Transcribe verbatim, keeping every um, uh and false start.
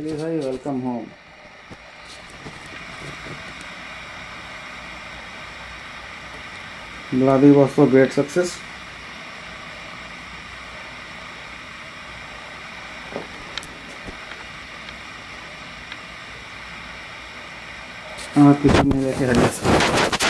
चलिए भाई, welcome home. Vladivostok great success. हाँ, किसी में लेके हरिया।